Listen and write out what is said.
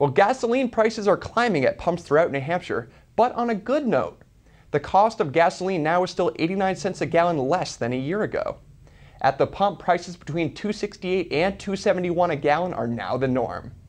Well, gasoline prices are climbing at pumps throughout New Hampshire, but on a good note. The cost of gasoline now is still 89 cents a gallon less than a year ago. At the pump, prices between $2.68 and $2.71 a gallon are now the norm.